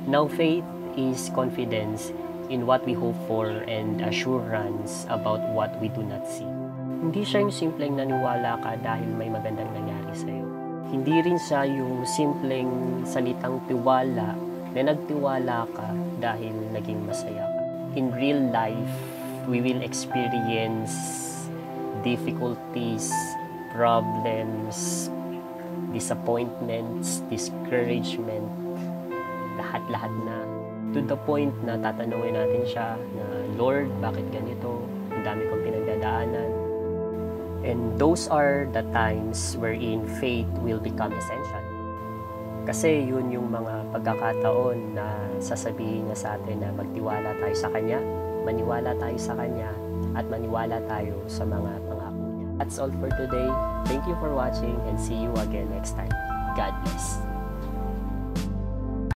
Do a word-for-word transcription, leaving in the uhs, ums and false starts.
Now, faith is confidence in what we hope for and assurance about what we do not see. Hindi siya yung simpleng naniwala ka dahil may magandang nangyari sa'yo. Hindi rin siya yung simpleng salitang tiwala na nagtiwala ka dahil naging masaya ka. In real life, we will experience difficulties, problems, disappointments, discouragement, lahat-lahat na. To the point na tatanungin natin siya na, Lord, bakit ganito? Ang dami kong pinagdadaanan. And those are the times wherein faith will become essential. Kasi yun yung mga pagkakataon na sasabihin niya sa atin na magtiwala tayo sa Kanya, maniwala tayo sa Kanya, at maniwala tayo sa mga pangako niya. That's all for today. Thank you for watching and see you again next time. God bless.